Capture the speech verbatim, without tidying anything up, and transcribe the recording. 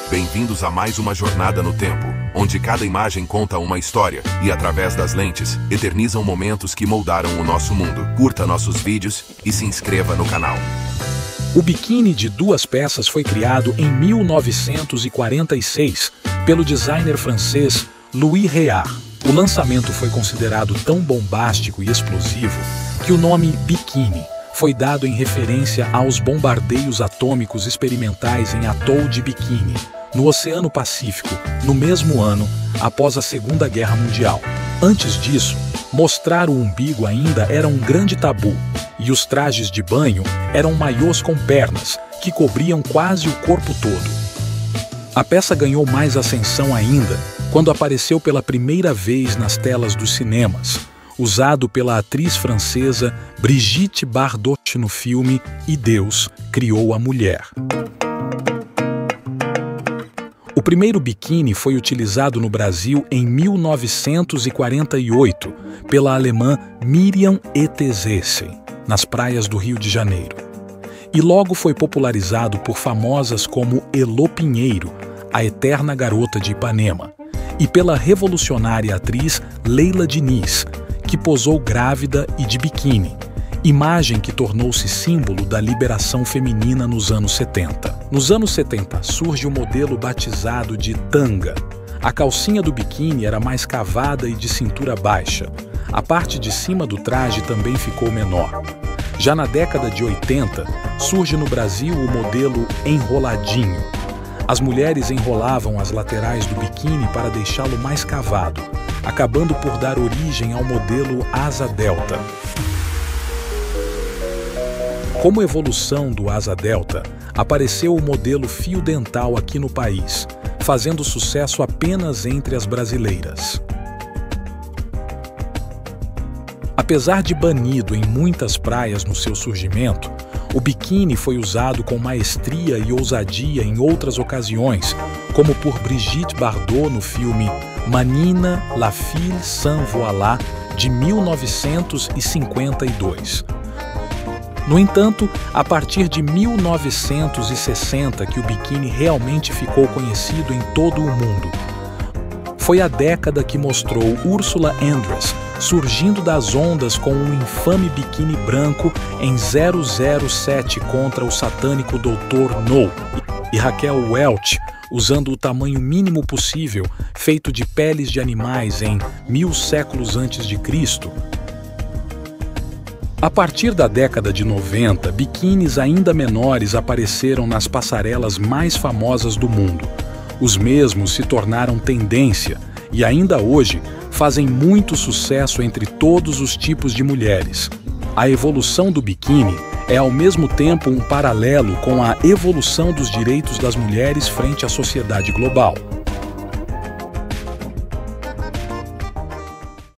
Bem-vindos a mais uma jornada no tempo, onde cada imagem conta uma história e, através das lentes, eternizam momentos que moldaram o nosso mundo. Curta nossos vídeos e se inscreva no canal. O biquíni de duas peças foi criado em mil novecentos e quarenta e seis pelo designer francês Louis Réard. O lançamento foi considerado tão bombástico e explosivo que o nome biquíni foi dado em referência aos bombardeios atômicos experimentais em Atol de Bikini, no Oceano Pacífico, no mesmo ano após a Segunda Guerra Mundial. Antes disso, mostrar o umbigo ainda era um grande tabu, e os trajes de banho eram maiôs com pernas, que cobriam quase o corpo todo. A peça ganhou mais ascensão ainda quando apareceu pela primeira vez nas telas dos cinemas, usado pela atriz francesa Brigitte Bardot no filme E Deus Criou a Mulher. O primeiro biquíni foi utilizado no Brasil em mil novecentos e quarenta e oito pela alemã Miriam Etezessen, nas praias do Rio de Janeiro. E logo foi popularizado por famosas como Elô Pinheiro, a eterna garota de Ipanema, e pela revolucionária atriz Leila Diniz, que posou grávida e de biquíni, imagem que tornou-se símbolo da liberação feminina nos anos setenta. Nos anos setenta surge o modelo batizado de tanga. A calcinha do biquíni era mais cavada e de cintura baixa. A parte de cima do traje também ficou menor. Já na década de oitenta, surge no Brasil o modelo enroladinho. As mulheres enrolavam as laterais do biquíni para deixá-lo mais cavado, acabando por dar origem ao modelo asa delta. Como evolução do asa delta, apareceu o modelo fio dental aqui no país, fazendo sucesso apenas entre as brasileiras. Apesar de banido em muitas praias no seu surgimento, o biquíni foi usado com maestria e ousadia em outras ocasiões, como por Brigitte Bardot no filme Manina, La Fille Sans Voila, de mil novecentos e cinquenta e dois. No entanto, a partir de mil novecentos e sessenta que o biquíni realmente ficou conhecido em todo o mundo. Foi a década que mostrou Ursula Andress surgindo das ondas com um infame biquíni branco em zero zero sete contra o satânico doutor No, e Raquel Welch usando o tamanho mínimo possível, feito de peles de animais em mil séculos antes de Cristo. A partir da década de noventa, biquínis ainda menores apareceram nas passarelas mais famosas do mundo. Os mesmos se tornaram tendência e ainda hoje fazem muito sucesso entre todos os tipos de mulheres. A evolução do biquíni é ao mesmo tempo um paralelo com a evolução dos direitos das mulheres frente à sociedade global.